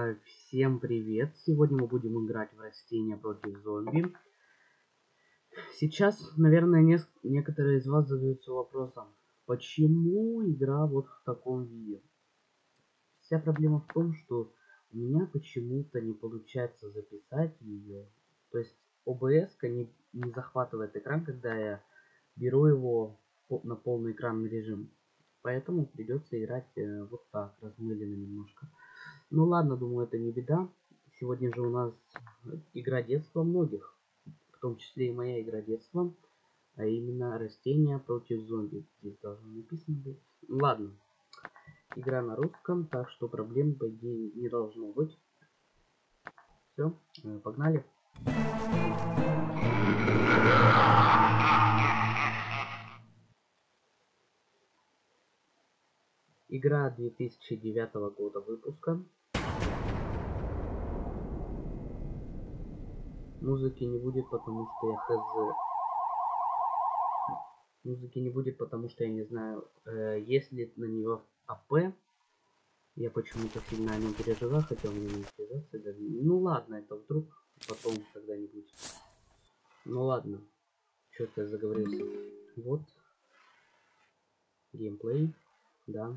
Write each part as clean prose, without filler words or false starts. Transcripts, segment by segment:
Всем привет! Сегодня мы будем играть в растения против зомби. Сейчас, наверное, некоторые из вас задаются вопросом, почему игра вот в таком виде? Вся проблема в том, что у меня почему-то не получается записать ее. То есть OBS не захватывает экран, когда я беру его на полный экранный режим. Поэтому придется играть вот так, размыленно немножко. Ну ладно, думаю, это не беда. Сегодня же у нас игра детства многих, в том числе и моя игра детства, а именно растения против зомби. Здесь должно написано быть. Ладно, игра на русском, так что проблем, по идее, не должно быть. Все, погнали. Игра 2009 года выпуска. Музыки не будет, потому что я хз. Музыки не будет, потому что я не знаю, есть ли на нее АП. Я почему-то сильно о нем переживаю, хотел мне не связаться даже. Ну ладно, это вдруг потом когда-нибудь. Ну ладно, что-то я заговорился. Вот. Геймплей, да.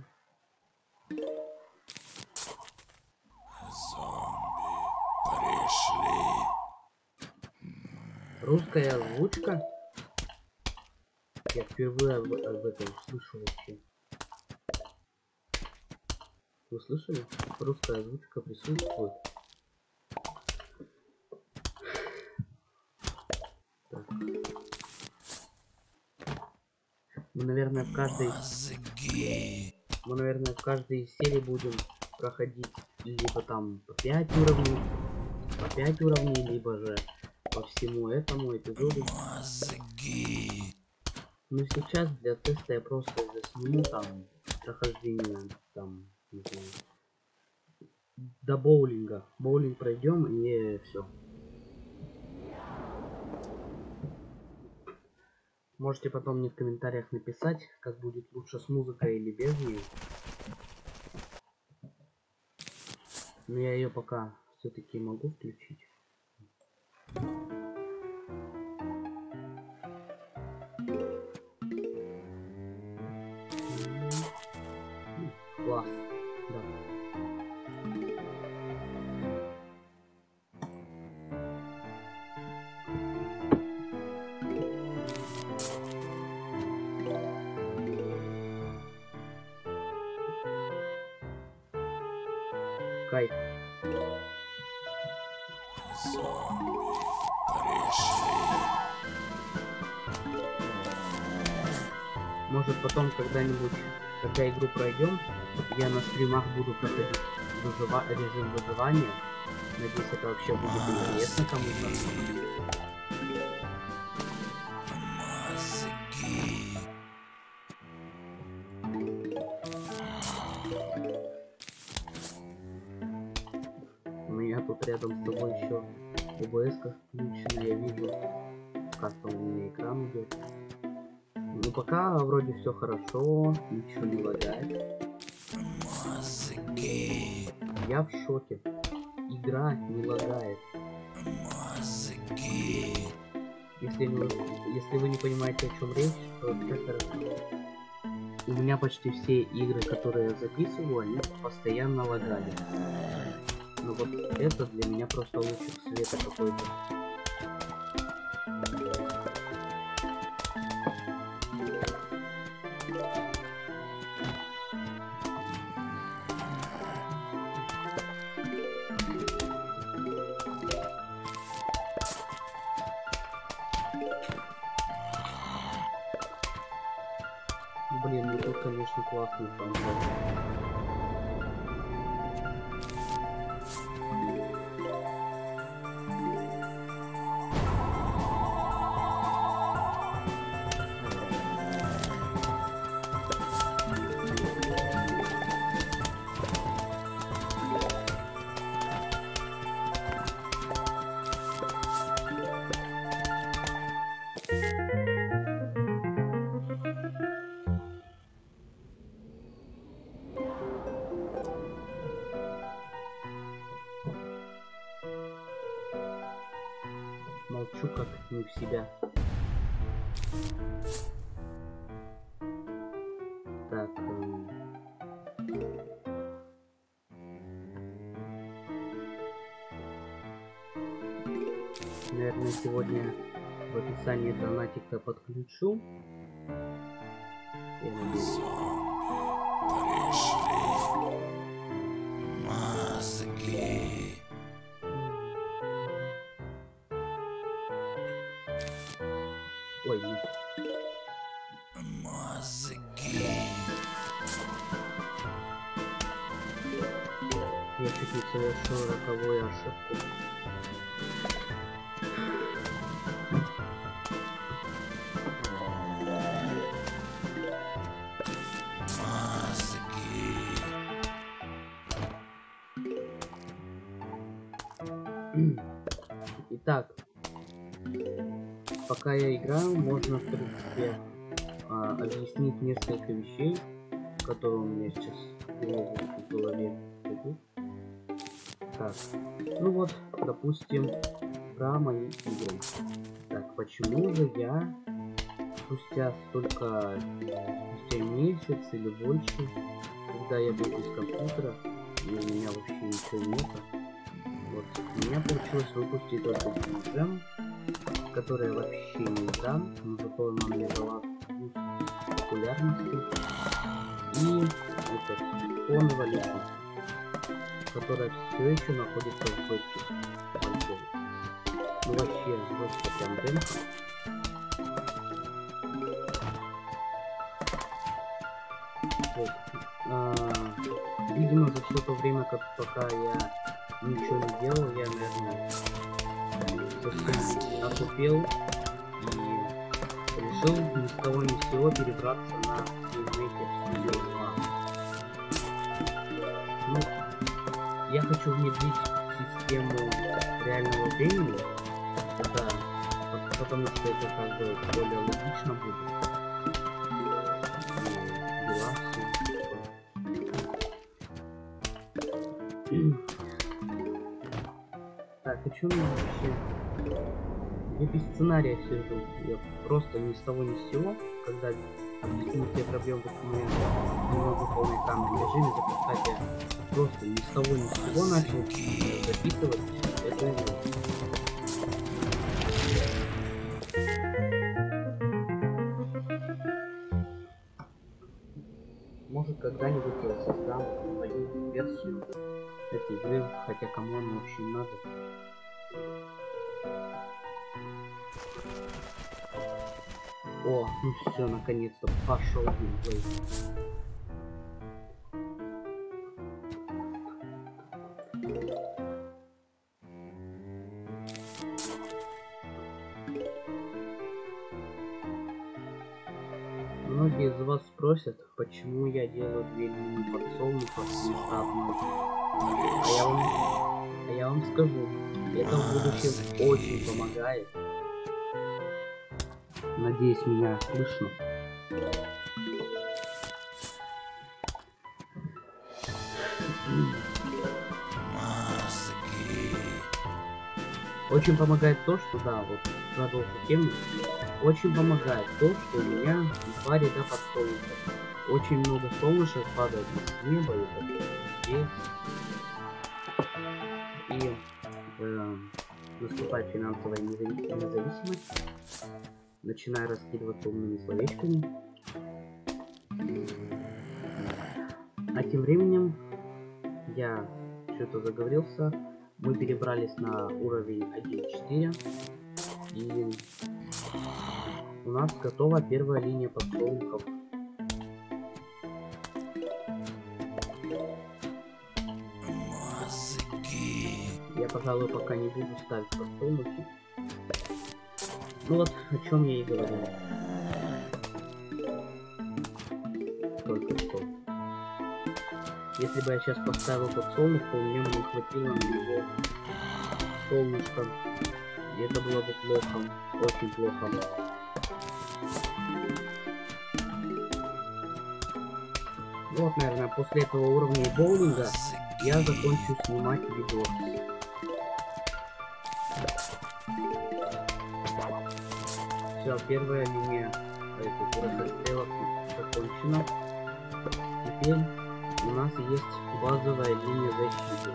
Зомби пришли. Русская озвучка. Я впервые об этом слышу вообще. Вы слышали? Русская озвучка присутствует. Так. Мы, наверное, в каждой серии будем проходить либо там по 5 уровней, либо же по всему этому эпизоду. Но сейчас для теста я просто засниму там прохождение там, не знаю, до боулинга. Боулинг пройдем и все. Можете потом мне в комментариях написать, как будет лучше с музыкой или без нее. Но я ее пока все-таки могу включить. Класс, да. Кайф. Зомби пришли. Может потом когда-нибудь, когда игру пройдем, я на стримах буду проходить режим выживания. Надеюсь, это вообще будет интересно кому-то. У меня тут рядом с тобой еще OBS включена, я вижу, как там у меня экран идет. Ну пока вроде все хорошо, ничего не лагает. Я в шоке. Игра не лагает. Если вы не понимаете, о чем речь, то это хорошо. У меня почти все игры, которые я записываю, они постоянно лагали. Но вот это для меня просто лучик света какой-то. Блин, ну тут, конечно, классный фантазия. хочу как не в себя. Так. Наверное, сегодня в описании донатика подключу. Я надеюсь. Мозги. Ой, нет. Мозги. Я чуть не совершил роковую ошибку. Итак, пока я играю, можно, в принципе, объяснить несколько вещей, которые у меня сейчас в голове идут. Так, ну вот, допустим, про мои игры. Так, почему же я спустя месяц или больше, когда я был без компьютера, и у меня вообще ничего нет, вот, у меня получилось выпустить только Джем, которая вообще не дам, но зато она мне дала популярности. И этот фон Валиса, которая все еще находится в бетке. Ну вообще, просто прям демка. Вот. Видимо, за все то время, пока я ничего не делал, я, наверное, совсем отупел и решил ни с того ни с сего перебраться на Filmmaker Studio 2. Ну, я хочу внедрить систему реального времени, потому что это как бы более логично будет. Так, о чем я вообще? Я без сценария сижу. Я просто ни с того ни с сего, когда объясню все проблемы, почему я не могу в полной камерном режиме запускать, я просто ни с того ни с сего начал записывать эту игру. Может, когда-нибудь я создам свою версию этой игры, хотя кому она вообще надо. О, ну все, наконец-то пошел геймплей. Многие из вас спросят, почему я делаю две линии подсолнуха вместо одной. А я вам скажу, это в будущем очень помогает. Надеюсь, меня слышно. Очень помогает то, что, да, вот продолжу тему. Очень помогает то, что у меня два ряда подсолнухов. Очень много солнышек падает с неба и так здесь. И наступает финансовая независимость. Начинаю раскидываться умными словечками. А тем временем я что-то заговорился. Мы перебрались на уровень 1.4. И у нас готова первая линия подсолнухов. Я, пожалуй, пока не буду ставить подсолнухи. Ну вот, о чем я и говорил. Только что. Если бы я сейчас поставил подсолнух, то у меня бы не хватило на него солнышко. И это было бы плохо. Очень плохо. Вот, наверное, после этого уровня боулинга я закончу снимать видос. Все, первая линия расстрелов закончена. Теперь у нас есть базовая линия защиты.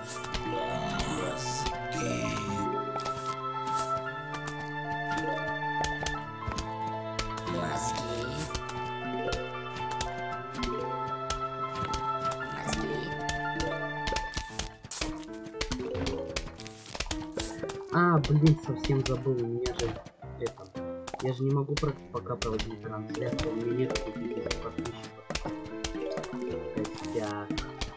А, блин, совсем забыл, у меня же это... Я же не могу пока проводить трансляцию, у меня нет 50 подписчиков. Костяк.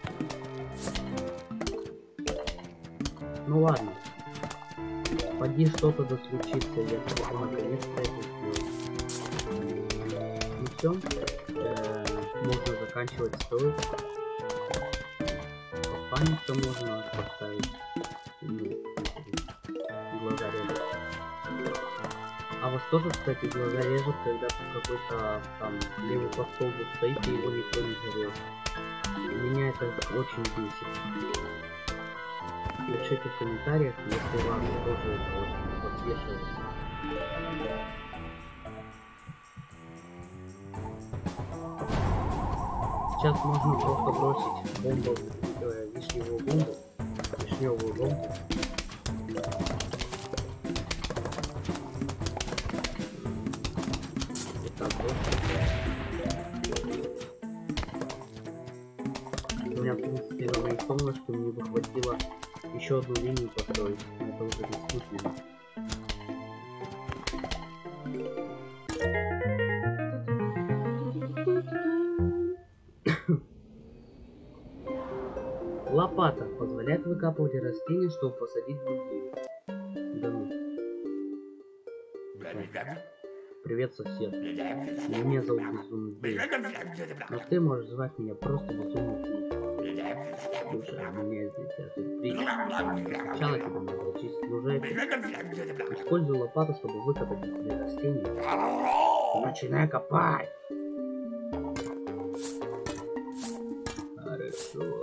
Ну ладно. Поди что-то да случится, я смогу наконец-то это сделать. Ну все. Можно заканчивать строй. Паника можно поставить. Глаза режет. А вас тоже, кстати, глаза режет, когда какой-то там левый по столбу стоит и его никто не жрет. Меня это очень бесит. Пишите в комментариях, если вас тоже это вот подвешивает. Сейчас можно просто бросить бомбу, вишневую бомбу. У меня, в принципе, на моей солнышке мне бы хватило еще одну линию построить. Это уже бессмысленно. Лопата позволяет выкапывать растения, чтобы посадить другие. Да ну. Привет, сосед. Меня зовут Безумный День. Но ты можешь звать меня просто Безумный День. Слушай, у меня здесь сюрприз. Сначала тебе надо очистить лужайку. Используй лопату, чтобы выкопать эти растения. Начинай копать. Хорошо.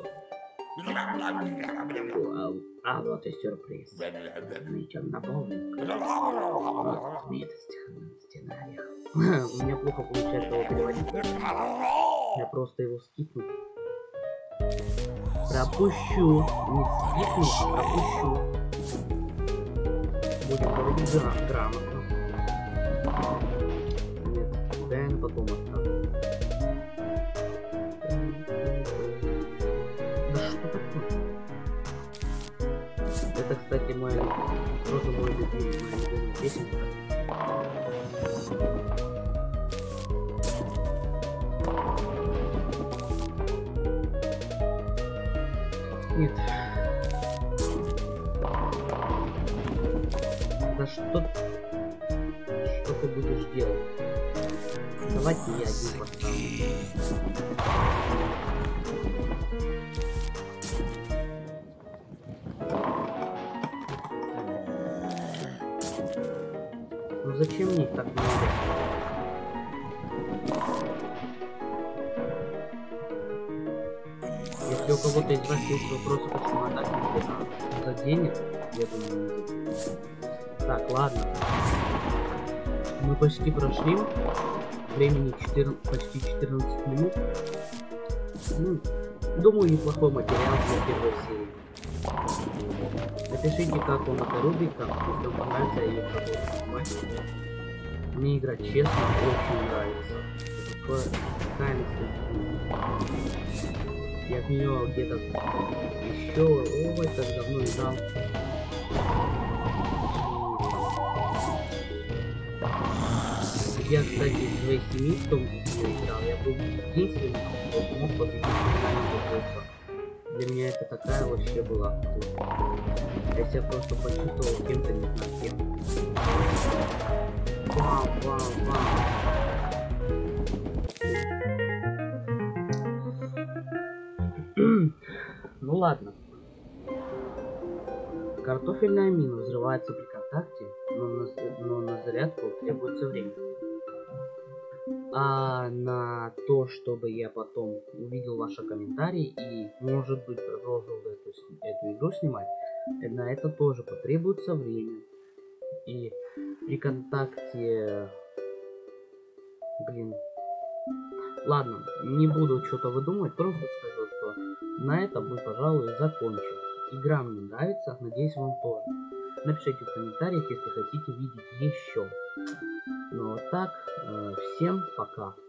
А вот и сюрприз. Мы идем на боулинг. Вот метость в сценариях. У меня плохо получается его переводить. Я просто его скипну. Пропущу. Не скипну, пропущу. Будем говорить грамотно. Нет, да, я потом оставлю. Это, кстати, тоже моя любимая песенка. Нет. Да что ты будешь делать? Давайте я один поставлю. Ну зачем мне их так много? Если у кого-то из вас есть вопросы, почему атаки заденет, я думаю, не заденет. Так, ладно. Мы почти прошли. Времени почти 14 минут. Ну, думаю, неплохой материал для первой серии. Напишите, как вам эта рубрика, если вам понравится, я ее продолжу снимать. Мне игра, честно, очень нравится. Такая ностальгия. Я в нее где-то еще так давно играл. Я, кстати, в своей семьи в том числе играл. Я был единственным, кто мог победить босса. Для меня это такая вообще была. Я себя просто почувствовал кем-то, не знаю кем. Вау, вау, вау. Ну ладно. Картофельная мина взрывается при контакте, но на зарядку требуется время. А на то, чтобы я потом увидел ваши комментарии и, может быть, продолжил эту игру снимать, на это тоже потребуется время. И при контакте Блин. Ладно, не буду что-то выдумывать, просто скажу, что на этом мы, пожалуй, закончим. Игра мне нравится, надеюсь, вам тоже. Напишите в комментариях, если хотите видеть еще. Ну вот так, всем пока.